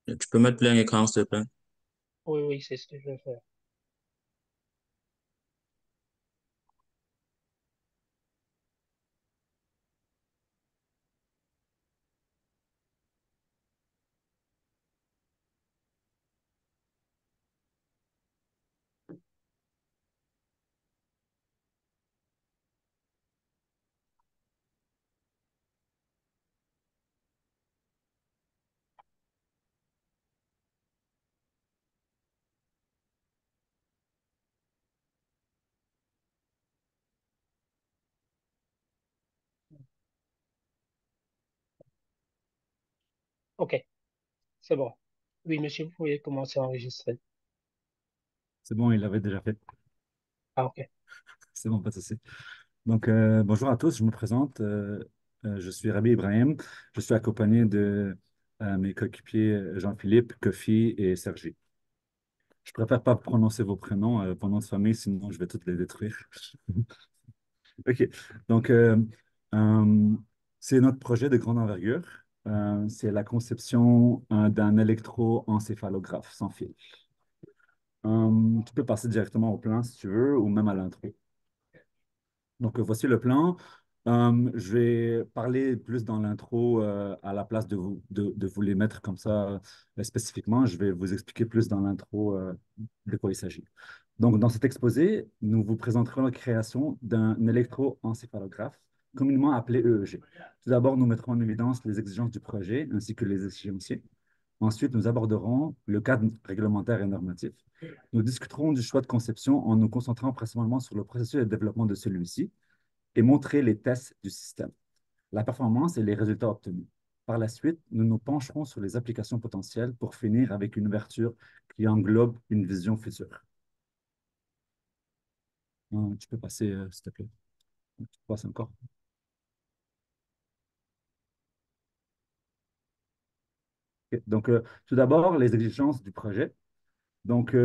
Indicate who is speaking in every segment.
Speaker 1: Tu peux mettre plein écran, s'il te plaît?
Speaker 2: Oui, oui, c'est ce que je vais faire. OK, c'est bon. Oui, monsieur, vous pouvez commencer à enregistrer.
Speaker 3: C'est bon, il l'avait déjà fait.
Speaker 2: Ah, OK.
Speaker 3: C'est bon, pas de souci. Donc, bonjour à tous, je me présente. Je suis Rabi Ibrahim. Je suis accompagné de mes coéquipiers Jean-Philippe, Kofi et Sergi. Je préfère pas prononcer vos prénoms, vos noms de famille, sinon je vais toutes les détruire. OK. Donc, euh, c'est notre projet de grande envergure. C'est la conception d'un électroencéphalographe sans fil. Tu peux passer directement au plan si tu veux, ou même à l'intro. Donc, voici le plan. Je vais parler plus dans l'intro à la place de vous les mettre comme ça spécifiquement. Je vais vous expliquer plus dans l'intro de quoi il s'agit. Donc, dans cet exposé, nous vous présenterons la création d'un électroencéphalographe, communément appelé EEG. Tout d'abord, nous mettrons en évidence les exigences du projet ainsi que les échéanciers. Ensuite, nous aborderons le cadre réglementaire et normatif. Nous discuterons du choix de conception en nous concentrant principalement sur le processus de développement de celui-ci et montrer les tests du système, la performance et les résultats obtenus. Par la suite, nous nous pencherons sur les applications potentielles pour finir avec une ouverture qui englobe une vision future. Tu peux passer, s'il te plaît. Tu peux passer encore. Ok. Donc, tout d'abord, les exigences du projet. Donc,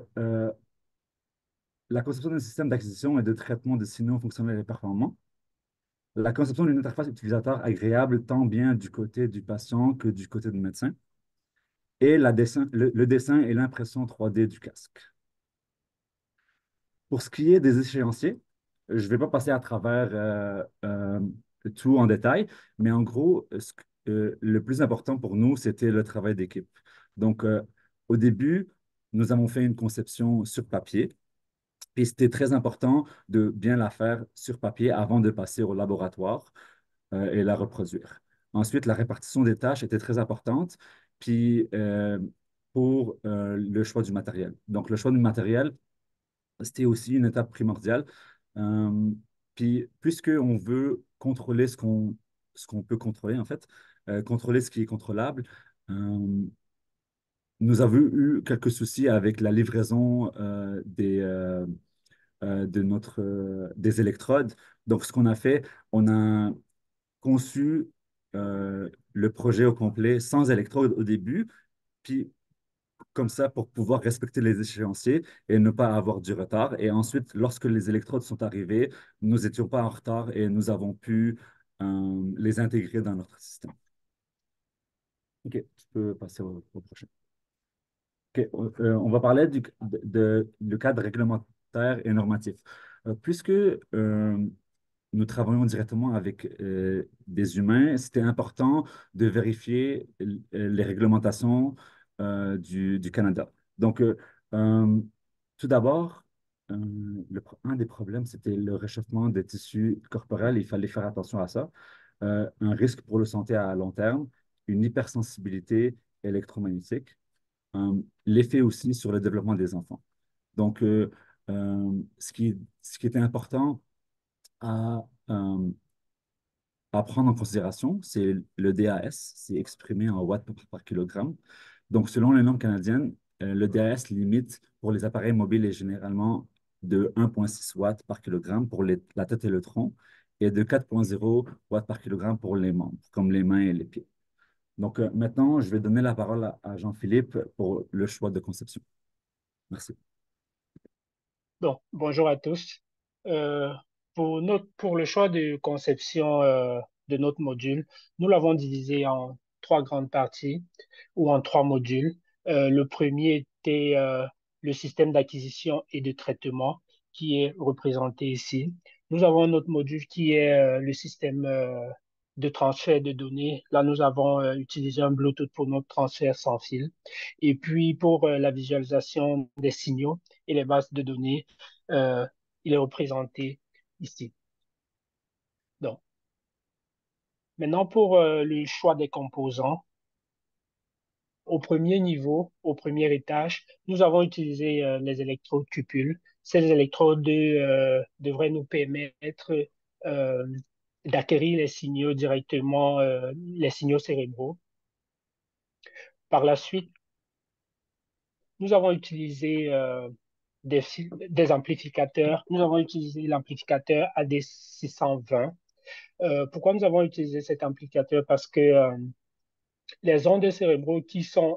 Speaker 3: la conception d'un système d'acquisition et de traitement de signaux fonctionnels et performants. La conception d'une interface utilisateur agréable tant bien du côté du patient que du côté du médecin. Et le dessin et l'impression 3D du casque. Pour ce qui est des échéanciers, je ne vais pas passer à travers tout en détail, mais en gros, le plus important pour nous, c'était le travail d'équipe. Donc, au début, nous avons fait une conception sur papier et c'était très important de bien la faire sur papier avant de passer au laboratoire et la reproduire. Ensuite, la répartition des tâches était très importante, puis pour le choix du matériel. Donc, le choix du matériel, c'était aussi une étape primordiale. Euh, Puis, puisqu'on veut contrôler ce qu'on peut contrôler, en fait, contrôler ce qui est contrôlable, euh, nous avons eu quelques soucis avec la livraison des électrodes. Donc, ce qu'on a fait, on a conçu le projet au complet sans électrode au début, puis comme ça pour pouvoir respecter les échéanciers et ne pas avoir du retard. Et ensuite, lorsque les électrodes sont arrivées, nous n'étions pas en retard et nous avons pu les intégrer dans notre système. OK, tu peux passer au prochain. OK, on va parler du cadre réglementaire et normatif. Puisque nous travaillons directement avec des humains, c'était important de vérifier les réglementations du Canada. Donc, euh, tout d'abord, un des problèmes, c'était le réchauffement des tissus corporels. Il fallait faire attention à ça. Un risque pour la santé à long terme, une hypersensibilité électromagnétique, l'effet aussi sur le développement des enfants. Donc, ce qui était important à, euh, à prendre en considération, c'est le DAS, c'est exprimé en watts par kilogramme. Donc, selon les normes canadiennes, le DAS limite pour les appareils mobiles est généralement de 1,6 watts par kilogramme pour la tête et le tronc et de 4,0 watts par kilogramme pour les membres, comme les mains et les pieds. Donc, maintenant, je vais donner la parole à Jean-Philippe pour le choix de conception. Merci.
Speaker 2: Bon, bonjour à tous. Euh, pour le choix de conception de notre module, nous l'avons divisé en trois grandes parties ou en trois modules. Le premier était le système d'acquisition et de traitement qui est représenté ici. Nous avons un autre module qui est le système de transfert de données. Là, nous avons utilisé un Bluetooth pour notre transfert sans fil. Et puis, pour la visualisation des signaux et les bases de données, euh, il est représenté ici. Donc, maintenant, pour le choix des composants, au premier niveau, au premier étage, nous avons utilisé les électrodes cupules. Ces électrodes devraient nous permettre euh, d'acquérir les signaux directement, les signaux cérébraux. Par la suite, nous avons utilisé des amplificateurs. Nous avons utilisé l'amplificateur AD620. Pourquoi nous avons utilisé cet amplificateur? Parce que les ondes cérébraux qui sont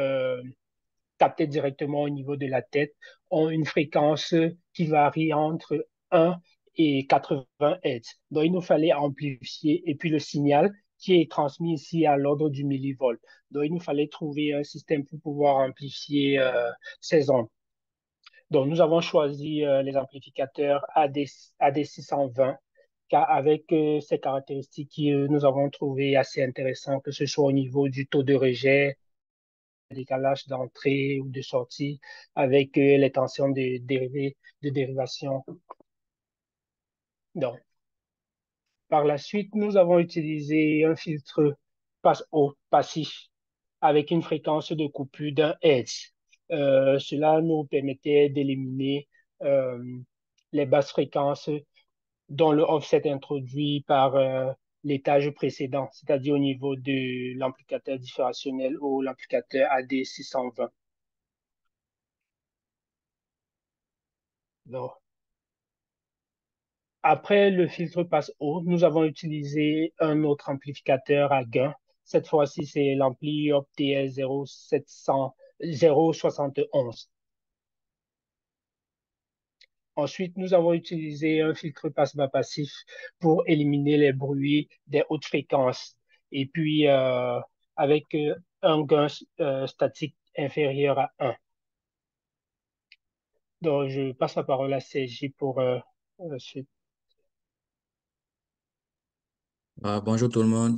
Speaker 2: captées directement au niveau de la tête ont une fréquence qui varie entre 1 et 80 Hz. Donc, il nous fallait amplifier et puis le signal qui est transmis ici à l'ordre du millivolt. Donc, il nous fallait trouver un système pour pouvoir amplifier ces ondes. Donc, nous avons choisi les amplificateurs AD620 car avec ces caractéristiques que nous avons trouvées assez intéressantes, que ce soit au niveau du taux de rejet, décalage d'entrée ou de sortie, avec les tensions de dérivation. Donc, par la suite, nous avons utilisé un filtre passe-haut passif avec une fréquence de coupure d'un Hertz. Cela nous permettait d'éliminer euh, les basses fréquences dont le offset introduit par l'étage précédent, c'est-à-dire au niveau de l'amplificateur différentiel ou l'amplificateur AD620. Donc, après le filtre passe-haut, nous avons utilisé un autre amplificateur à gain. Cette fois-ci, c'est l'ampli Optl 071. Ensuite, nous avons utilisé un filtre passe-bas passif pour éliminer les bruits des hautes fréquences. Et puis, avec un gain statique inférieur à 1. Donc, je passe la parole à CJ pour suite.
Speaker 1: Bonjour tout le monde.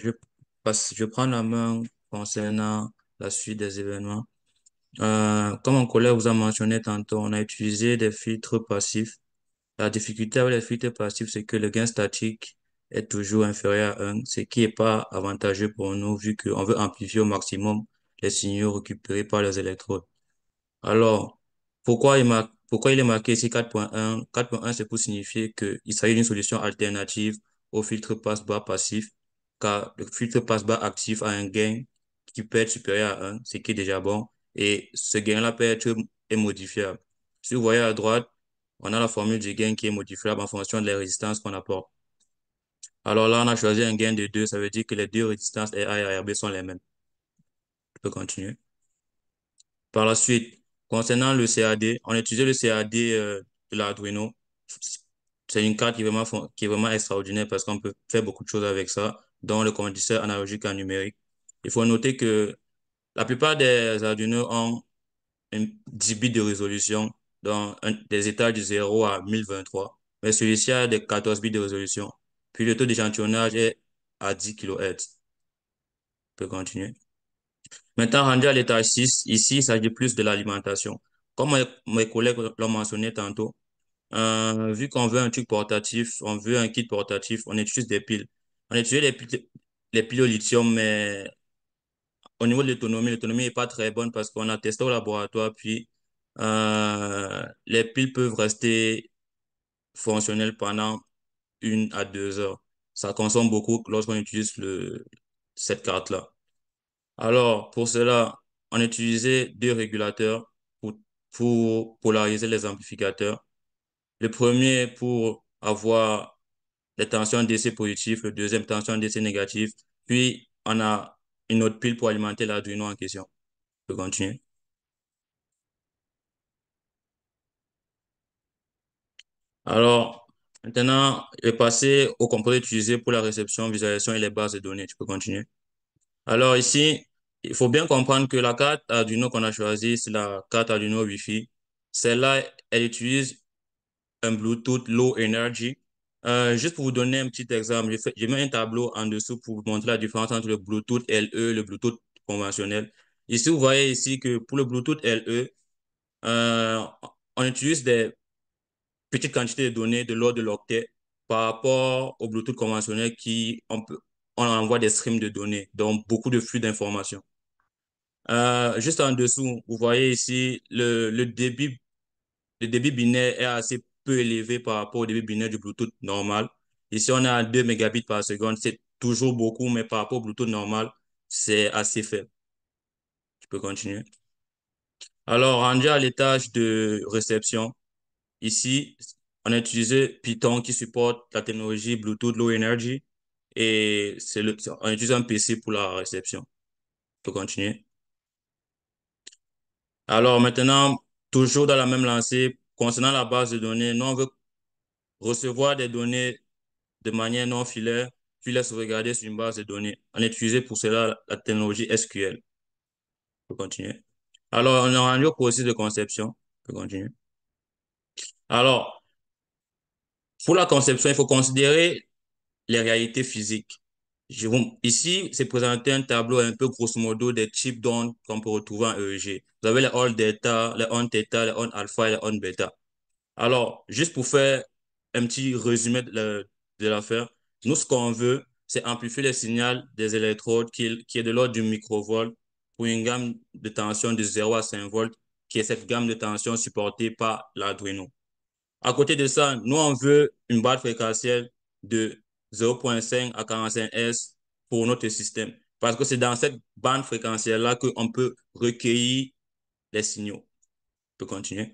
Speaker 1: Je prends la main concernant la suite des événements. Comme mon collègue vous a mentionné tantôt, on a utilisé des filtres passifs. La difficulté avec les filtres passifs, c'est que le gain statique est toujours inférieur à 1, ce qui n'est pas avantageux pour nous vu qu'on veut amplifier au maximum les signaux récupérés par les électrodes. Alors, pourquoi il est marqué ici 4.1? 4.1, c'est pour signifier qu'il s'agit d'une solution alternative au filtre passe-bas passif, car le filtre passe-bas actif a un gain qui peut être supérieur à 1, ce qui est déjà bon, et ce gain-là peut être est modifiable. Si vous voyez à droite, on a la formule du gain qui est modifiable en fonction des résistances qu'on apporte. Alors là, on a choisi un gain de 2, ça veut dire que les deux résistances RA et RB sont les mêmes. Je peux continuer. Par la suite, concernant le CAD, on a utilisé le CAD de l'Arduino. C'est une carte qui est vraiment extraordinaire parce qu'on peut faire beaucoup de choses avec ça, dont le convertisseur analogique en numérique. Il faut noter que la plupart des Arduino ont 10 bits de résolution, dans des étages de 0 à 1023. Mais celui-ci a des 14 bits de résolution. Puis le taux d'échantillonnage est à 10 kHz. On peut continuer. Maintenant, rendu à l'étage 6, ici, il s'agit plus de l'alimentation. Comme mes collègues l'ont mentionné tantôt, vu qu'on veut un truc portatif, on veut un kit portatif, on utilise des piles. On utilise les piles au lithium, mais au niveau de l'autonomie n'est pas très bonne parce qu'on a testé au laboratoire, puis les piles peuvent rester fonctionnelles pendant 1 à 2 heures. Ça consomme beaucoup lorsqu'on utilise cette carte-là. Alors, pour cela, on utilisait deux régulateurs pour polariser les amplificateurs. Le premier pour avoir les tensions DC positives, le deuxième tension DC négative. Puis, on a une autre pile pour alimenter l'Arduino en question. Je peux continuer. Alors, maintenant, je vais passer aux composés utilisés pour la réception, visualisation et les bases de données. Tu peux continuer. Alors ici, il faut bien comprendre que la carte Arduino qu'on a choisie, c'est la carte Arduino Wi-Fi. Celle-là, elle utilise un Bluetooth Low Energy. Juste pour vous donner un petit exemple, j'ai mis un tableau en dessous pour vous montrer la différence entre le Bluetooth LE et le Bluetooth conventionnel. Ici, vous voyez ici que pour le Bluetooth LE, euh, on utilise des petites quantités de données de l'ordre de l'octet par rapport au Bluetooth conventionnel on envoie des streams de données, donc beaucoup de flux d'informations. Juste en dessous, vous voyez ici le débit binaire est assez peu élevé par rapport au débit binaire du Bluetooth normal. Ici, on est à 2 mégabits par seconde. C'est toujours beaucoup, mais par rapport au Bluetooth normal, c'est assez faible. Tu peux continuer. Alors, rendu à l'étage de réception, ici, on a utilisé Python qui supporte la technologie Bluetooth Low Energy et on utilise un PC pour la réception. Tu peux continuer. Alors maintenant, toujours dans la même lancée, concernant la base de données, nous, on veut recevoir des données de manière non filaire, puis les sauvegarder sur une base de données. On a utilisé pour cela la technologie SQL. On peut continuer. Alors, on est rendu au processus de conception. On peut continuer. Alors, pour la conception, il faut considérer les réalités physiques. Ici, c'est présenté un tableau un peu grosso modo des types d'ondes qu'on peut retrouver en EEG. Vous avez les ondes delta, les ondes theta, les ondes alpha et les ondes bêta. Alors, juste pour faire un petit résumé de l'affaire, nous, ce qu'on veut, c'est amplifier le signal des électrodes qui est de l'ordre du microvolt pour une gamme de tension de 0 à 5 volts, qui est cette gamme de tension supportée par l'Arduino. À côté de ça, nous, on veut une barre fréquentielle de 0,5 à 45 Hz pour notre système. Parce que c'est dans cette bande fréquentielle-là qu'on peut recueillir les signaux. On peut continuer.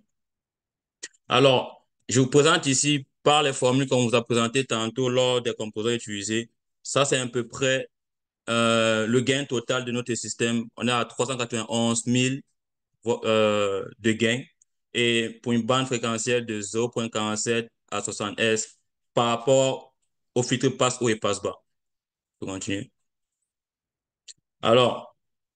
Speaker 1: Alors, je vous présente ici par les formules qu'on vous a présentées tantôt lors des composants utilisés. Ça, c'est à peu près le gain total de notre système. On est à 391 000 de gain et pour une bande fréquentielle de 0,47 à 60 Hz par rapport au filtre passe haut et passe bas. On peut continuer. Alors,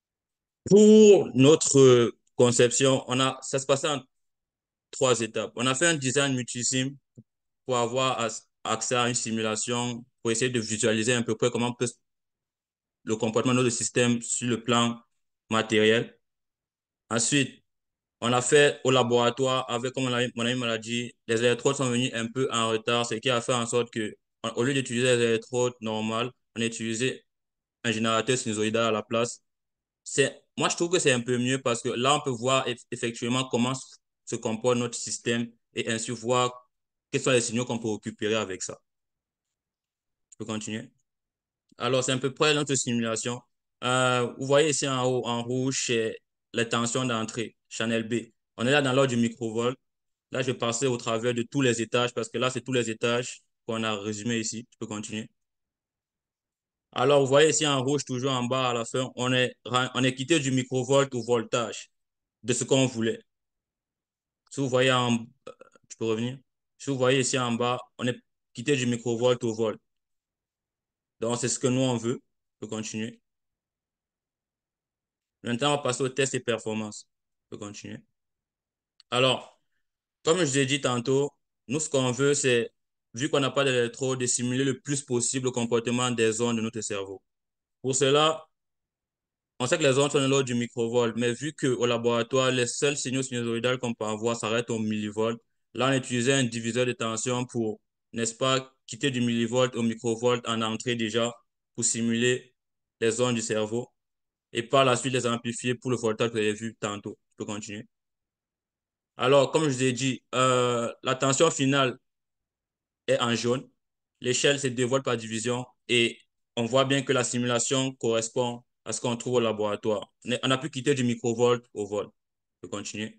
Speaker 1: pour notre conception, ça se passait en 3 étapes. On a fait un design multisim pour avoir accès à une simulation, pour essayer de visualiser à peu près comment peut le comportement de notre système sur le plan matériel. Ensuite, on a fait au laboratoire avec, comme mon ami me l'a dit, les électrodes sont venus un peu en retard, ce qui a fait en sorte que, au lieu d'utiliser les électrodes normales, on a utilisé un générateur sinusoïdal à la place. Moi, je trouve que c'est un peu mieux parce que là, on peut voir effectivement comment se comporte notre système et ainsi voir quels sont les signaux qu'on peut récupérer avec ça. Je peux continuer. Alors, c'est à peu près notre simulation. Vous voyez ici en haut, en rouge, c'est les tensions d'entrée, channel B. On est là dans l'ordre du microvolt. Là, je vais passer au travers de tous les étages parce que là, c'est tous les étages qu'on a résumé ici. Je peux continuer. Alors, vous voyez ici en rouge, toujours en bas à la fin, on est quitté du microvolt au voltage de ce qu'on voulait. Si vous voyez tu peux revenir. Si vous voyez ici en bas, on est quitté du microvolt au volt. Donc, c'est ce que nous, on veut. On peut continuer. Maintenant, on va passer au test et performance. On peut continuer. Alors, comme je vous ai dit tantôt, nous, ce qu'on veut, c'est, vu qu'on n'a pas d'électrode, de simuler le plus possible le comportement des ondes de notre cerveau. Pour cela, on sait que les ondes sont de l'ordre du microvolt, mais vu qu'au laboratoire, les seuls signaux sinusoïdales qu'on peut avoir s'arrêtent au millivolt, là, on utilisait un diviseur de tension pour, n'est-ce pas, quitter du millivolt au microvolt en entrée déjà pour simuler les ondes du cerveau et par la suite les amplifier pour le voltage que vous avez vu tantôt. Je peux continuer. Alors, comme je vous ai dit, la tension finale est en jaune. L'échelle, c'est 2 volts par division et on voit bien que la simulation correspond à ce qu'on trouve au laboratoire. On a pu quitter du microvolt au volt. Je peux continuer.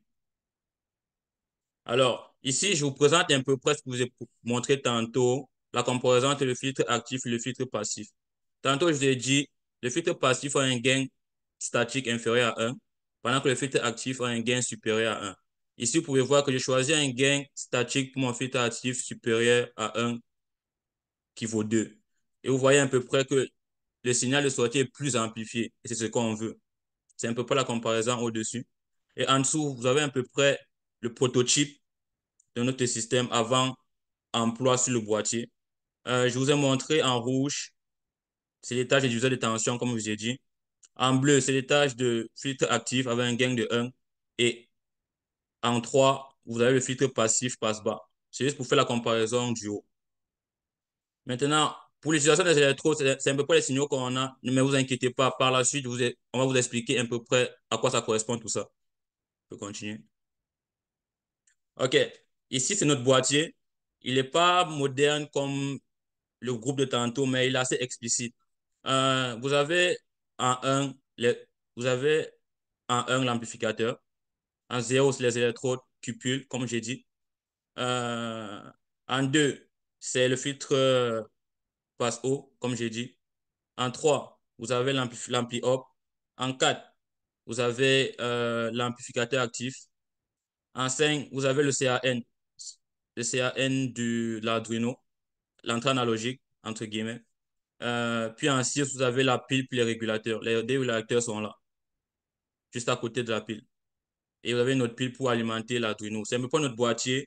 Speaker 1: Alors, ici, je vous présente un peu près ce que je vous ai montré tantôt, la comparaison entre le filtre actif et le filtre passif. Tantôt, je vous ai dit, le filtre passif a un gain statique inférieur à 1, pendant que le filtre actif a un gain supérieur à 1. Ici, vous pouvez voir que j'ai choisi un gain statique pour mon filtre actif supérieur à 1 qui vaut 2. Et vous voyez à peu près que le signal de sortie est plus amplifié. Et c'est ce qu'on veut. C'est un peu près la comparaison au-dessus. Et en dessous, vous avez à peu près le prototype de notre système avant emploi sur le boîtier. Je vous ai montré en rouge, c'est les tâches d'utilisation de tension, comme je vous ai dit. En bleu, c'est les tâches de filtre actif avec un gain de 1. Et en 3, vous avez le filtre passif passe-bas. C'est juste pour faire la comparaison du haut. Maintenant, pour l'utilisation des électrodes, c'est à peu près les signaux qu'on a. Ne vous inquiétez pas. Par la suite, on va vous expliquer à peu près à quoi ça correspond tout ça. Je peux continuer. OK. Ici, c'est notre boîtier. Il n'est pas moderne comme le groupe de tantôt, mais il est assez explicite. Vous avez en 1, vous avez en 1 l'amplificateur. En 0, c'est les électrodes cupules, comme j'ai dit. Euh, En 2, c'est le filtre passe-haut, comme j'ai dit. En 3, vous avez l'ampli up. En 4, vous avez l'amplificateur actif. En 5, vous avez le CAN de l'Arduino, l'entrée analogique, entre guillemets. Puis en 6, vous avez la pile puis les régulateurs. Les dérégulateurs sont là, juste à côté de la pile. Et vous avez une autre pile pour alimenter l'Arduino. C'est un peu pas notre boîtier.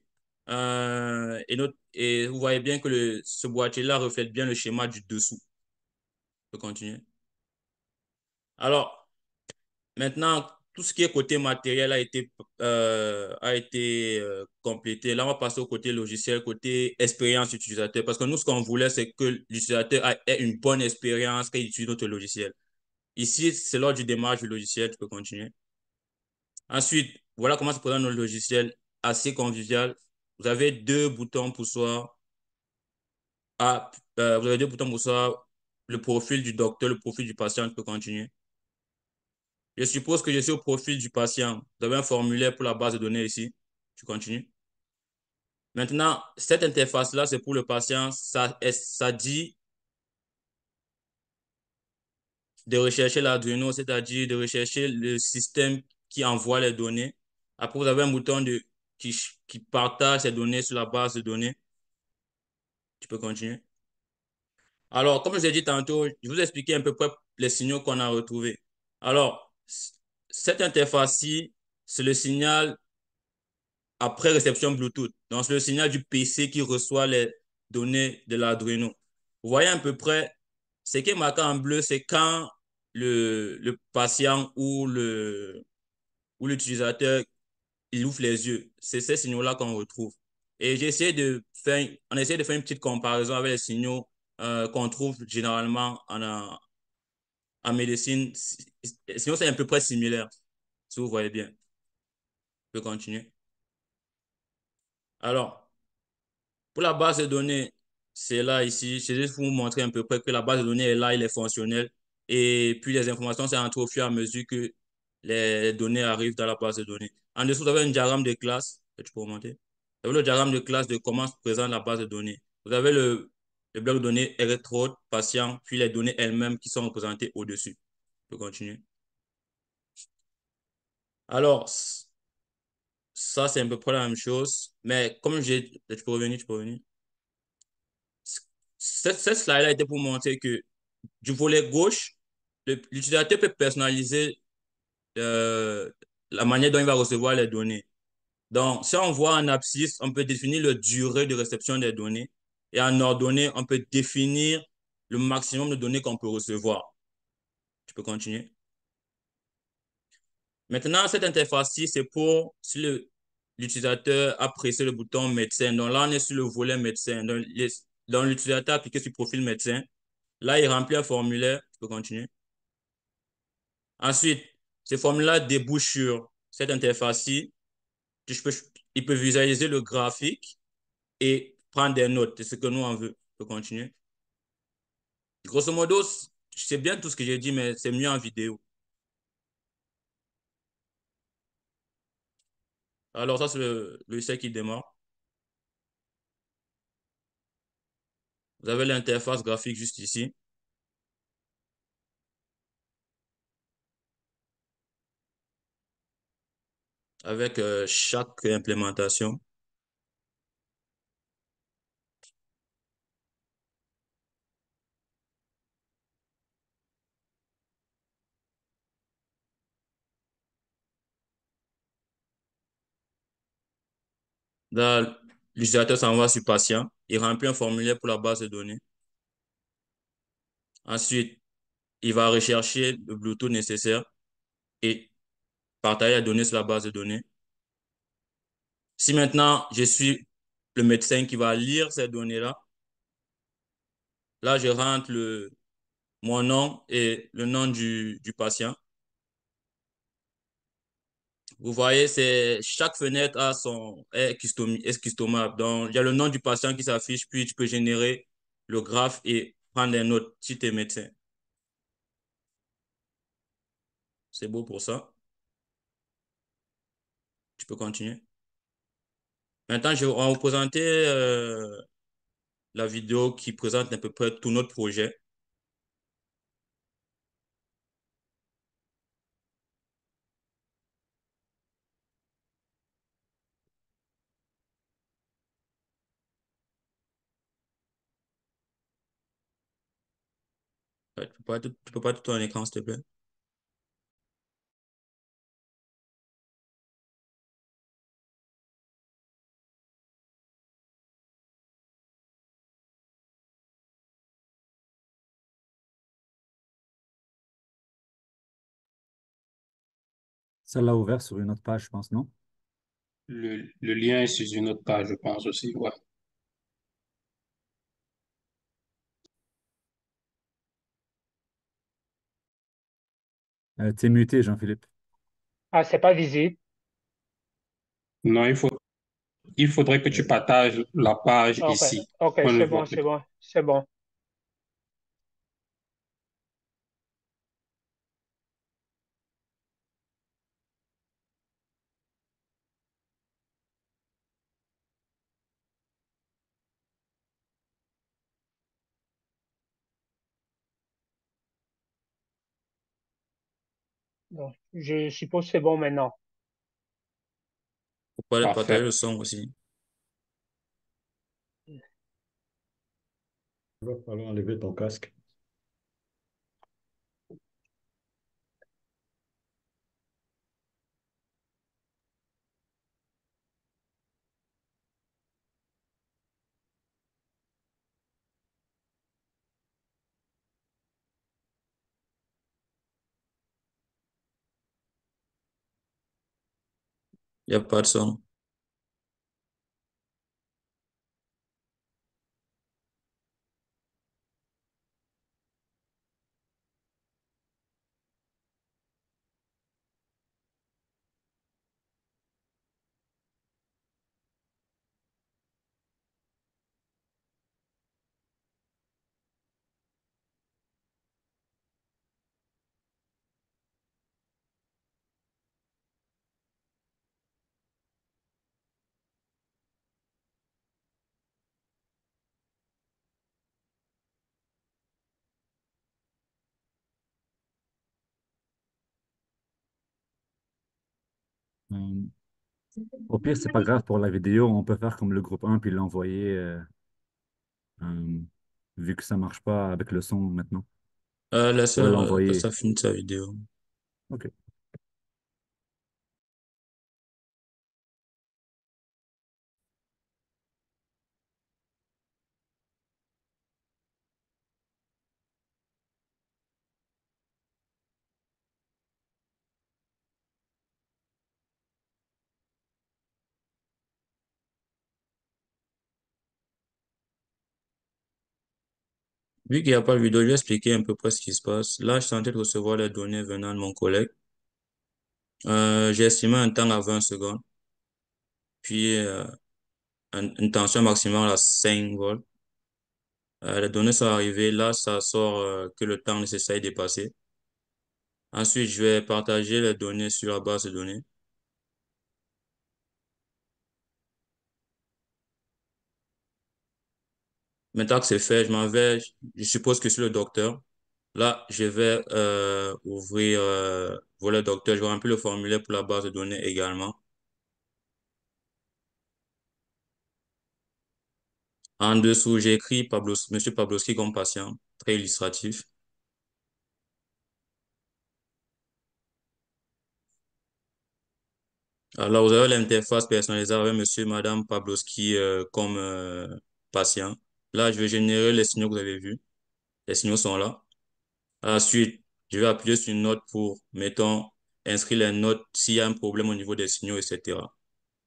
Speaker 1: Et vous voyez bien que ce boîtier-là reflète bien le schéma du dessous. Je peux continuer. Alors, maintenant, tout ce qui est côté matériel a été complété. Là, on va passer au côté logiciel, côté expérience utilisateur. Parce que nous, ce qu'on voulait, c'est que l'utilisateur ait une bonne expérience quand il utilise notre logiciel. Ici, c'est lors du démarrage du logiciel. Tu peux continuer. Ensuite, voilà comment se présente notre logiciel assez convivial. Vous avez deux boutons pour soi. Vous avez deux boutons pour soi. Le profil du docteur, le profil du patient. Tu peux continuer. Je suppose que je suis au profil du patient. Vous avez un formulaire pour la base de données ici. Tu continues. Maintenant, cette interface-là, c'est pour le patient. Ça dit de rechercher l'Arduino, c'est-à-dire de rechercher le système qui envoie les données. Après, vous avez un bouton qui, qui partage ces données sur la base de données. Tu peux continuer. Alors, comme je l'ai dit tantôt, je vous ai expliqué un peu près les signaux qu'on a retrouvés. Alors, cette interface-ci, c'est le signal après réception Bluetooth. Donc, c'est le signal du PC qui reçoit les données de l'Arduino. Vous voyez à peu près, ce qui est marqué en bleu, c'est quand le patient ou l'utilisateur, il ouvre les yeux. C'est ces signaux-là qu'on retrouve. Et on essaie de faire une petite comparaison avec les signaux qu'on trouve généralement en médecine. Sinon, c'est à peu près similaire, si vous voyez bien. Je peux continuer. Alors, pour la base de données, c'est là ici. C'est juste pour vous montrer un peu près que la base de données est là, elle est fonctionnelle. Et puis les informations, c'est entre au fur et à mesure que les données arrivent dans la base de données. En dessous, vous avez un diagramme de classe. Tu peux remonter. Vous avez le diagramme de classe de comment se présente la base de données. Vous avez le bloc de données électrode, patient, puis les données elles-mêmes qui sont représentées au-dessus. Je peux continuer. Alors, ça, c'est à peu près la même chose. Mais comme j'ai... Tu peux revenir, tu peux revenir. Cette slide-là était pour montrer que du volet gauche, l'utilisateur peut personnaliser la manière dont il va recevoir les données. Donc, si on voit en abscisse, on peut définir la durée de réception des données. Et en ordonnée, on peut définir le maximum de données qu'on peut recevoir. Tu peux continuer. Maintenant, cette interface-ci, c'est pour si l'utilisateur a pressé le bouton médecin. Donc là, on est sur le volet médecin. Donc l'utilisateur a cliqué sur profil médecin. Là, il remplit un formulaire. Tu peux continuer. Ensuite, ce formulaire débouche sur cette interface-ci. Il peut visualiser le graphique et prendre des notes. C'est ce que nous, on veut. Je peux continuer. Grosso modo, c'est bien tout ce que j'ai dit, mais c'est mieux en vidéo. Alors, ça, c'est le logiciel qui démarre. Vous avez l'interface graphique juste ici, avec chaque implémentation. Là, l'utilisateur s'envoie sur patient, il remplit un formulaire pour la base de données. Ensuite, il va rechercher le Bluetooth nécessaire et partager la donnée sur la base de données. Si maintenant je suis le médecin qui va lire ces données-là, là, je rentre mon nom et le nom du patient. Vous voyez, chaque fenêtre est customable. Donc, il y a le nom du patient qui s'affiche, puis tu peux générer le graphe et prendre des notes si tu es médecin. C'est beau pour ça. Tu peux continuer. Maintenant, on va vous présenter la vidéo qui présente à peu près tout notre projet. Ouais, tu peux pas tout ton écran, s'il te plaît.
Speaker 3: Ça l'a ouvert sur une autre page, je pense, non?
Speaker 4: Le lien est sur une autre page, je pense aussi. Ouais.
Speaker 3: T'es muté, Jean-Philippe.
Speaker 2: Ah, c'est pas visible.
Speaker 4: Non, il faudrait que tu partages la page
Speaker 2: Ok,
Speaker 4: ici.
Speaker 2: ok,
Speaker 4: On ne
Speaker 2: c'est
Speaker 4: voit
Speaker 2: bon,
Speaker 4: plus.
Speaker 2: c'est bon, c'est bon. Donc, je suppose que c'est bon maintenant.
Speaker 1: Faut pas partager
Speaker 4: Parfait.
Speaker 1: le son aussi.
Speaker 3: Il va falloir enlever ton casque.
Speaker 1: Il n'y a pas de son.
Speaker 3: Euh, Au pire, c'est pas grave pour la vidéo. On peut faire comme le groupe un puis l'envoyer, euh, vu que ça marche pas avec le son maintenant.
Speaker 1: Laisse-la,
Speaker 3: Ouais, l'envoyer.
Speaker 1: laisse-la finir sa vidéo.
Speaker 3: OK.
Speaker 1: Vu qu'il n'y a pas de vidéo, je vais expliquer un peu près ce qui se passe. Là, je suis en train de recevoir les données venant de mon collègue. J'ai estimé un temps à 20 secondes, puis une tension maximale à 5 volts. Les données sont arrivées. Là, ça sort que le temps nécessaire est dépassé. Ensuite, je vais partager les données sur la base de données. Maintenant que c'est fait, je m'en vais. Je suppose que c'est le docteur. Là, je vais ouvrir le docteur. Je vais remplir le formulaire pour la base de données également. En dessous, j'ai écrit Monsieur Pabloski comme patient. Très illustratif. Alors, vous avez l'interface personnalisée avec monsieur et madame Pavlovski comme patient. Là, je vais générer les signaux que vous avez vus. Les signaux sont là. Ensuite, je vais appuyer sur une note pour, mettons, inscrire les notes s'il y a un problème au niveau des signaux, etc.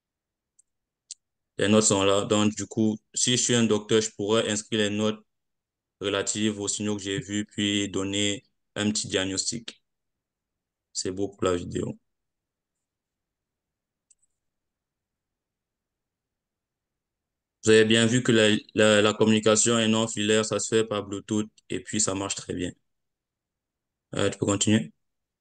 Speaker 1: Les notes sont là. Donc, du coup, si je suis un docteur, je pourrais inscrire les notes relatives aux signaux que j'ai vus, puis donner un petit diagnostic. C'est beau pour la vidéo. Vous avez bien vu que la communication est non filaire, ça se fait par Bluetooth et puis ça marche très bien. Tu peux continuer.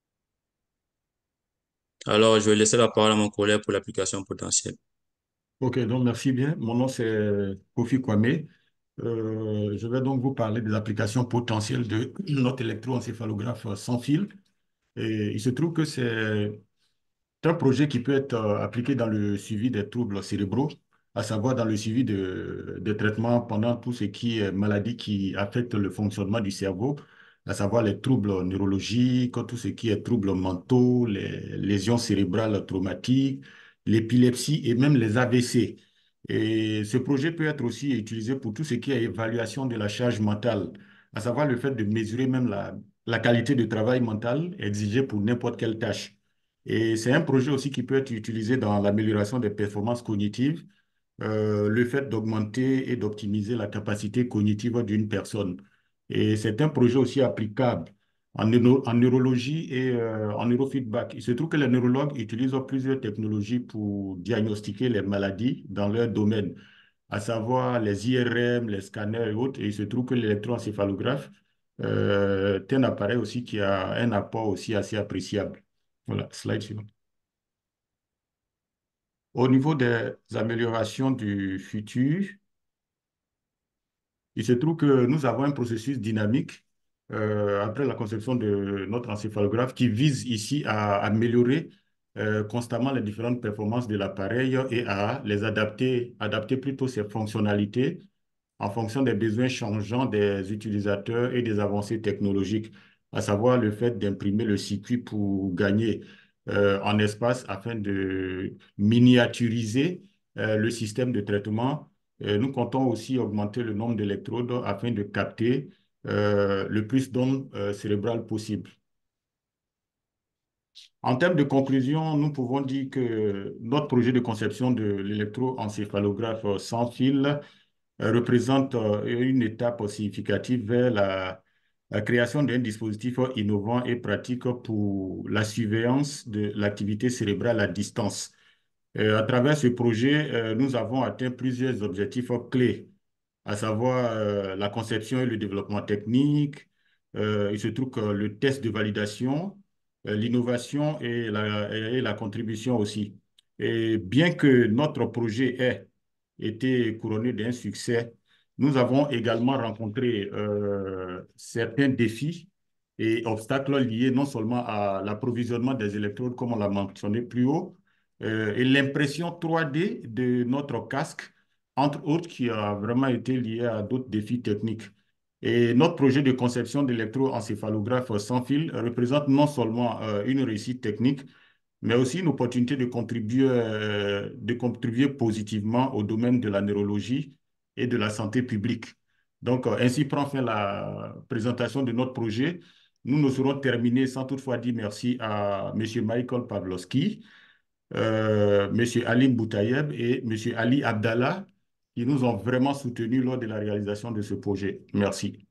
Speaker 1: Alors, je vais laisser la parole à mon collègue pour l'application potentielle.
Speaker 5: Ok, donc merci bien. Mon nom c'est Kofi Kwame. Je vais donc vous parler des applications potentielles de notre électroencéphalographe sans fil. Et il se trouve que c'est un projet qui peut être appliqué dans le suivi des troubles cérébraux, à savoir dans le suivi des traitements pendant tout ce qui est maladie qui affecte le fonctionnement du cerveau, à savoir les troubles neurologiques, tout ce qui est troubles mentaux, les lésions cérébrales traumatiques, l'épilepsie et même les AVC. Et ce projet peut être aussi utilisé pour tout ce qui est évaluation de la charge mentale, à savoir le fait de mesurer même la qualité de travail mental exigée pour n'importe quelle tâche. Et c'est un projet aussi qui peut être utilisé dans l'amélioration des performances cognitives, le fait d'augmenter et d'optimiser la capacité cognitive d'une personne. Et c'est un projet aussi applicable en neurologie et en neurofeedback. Il se trouve que les neurologues utilisent plusieurs technologies pour diagnostiquer les maladies dans leur domaine, à savoir les IRM, les scanners et autres. Et il se trouve que l'électroencéphalographe est un appareil aussi qui a un apport aussi assez appréciable. Voilà, slide suivant. Au niveau des améliorations du futur, il se trouve que nous avons un processus dynamique après la conception de notre encéphalographe qui vise ici à améliorer constamment les différentes performances de l'appareil et à les adapter plutôt ses fonctionnalités en fonction des besoins changeants des utilisateurs et des avancées technologiques, à savoir le fait d'imprimer le circuit pour gagner en espace afin de miniaturiser le système de traitement. Nous comptons aussi augmenter le nombre d'électrodes afin de capter le plus d'ondes cérébrales possible. En termes de conclusion, nous pouvons dire que notre projet de conception de l'électroencéphalographe sans fil représente une étape significative vers la création d'un dispositif innovant et pratique pour la surveillance de l'activité cérébrale à distance. À travers ce projet, nous avons atteint plusieurs objectifs clés, à savoir la conception et le développement technique. Il se trouve que le test de validation, l'innovation et la contribution aussi. Et bien que notre projet ait été couronné d'un succès, nous avons également rencontré certains défis et obstacles liés non seulement à l'approvisionnement des électrodes, comme on l'a mentionné plus haut, et l'impression 3D de notre casque, entre autres, qui a vraiment été lié à d'autres défis techniques. Et notre projet de conception d'électroencéphalographe sans fil représente non seulement une réussite technique, mais aussi une opportunité de contribuer positivement au domaine de la neurologie et de la santé publique. Donc, ainsi prend fin la présentation de notre projet. Nous ne serons terminés sans toutefois dire merci à M. Michael Pavlovski, M. Alim Boutayeb et M. Ali Abdallah qui nous ont vraiment soutenus lors de la réalisation de ce projet. Merci.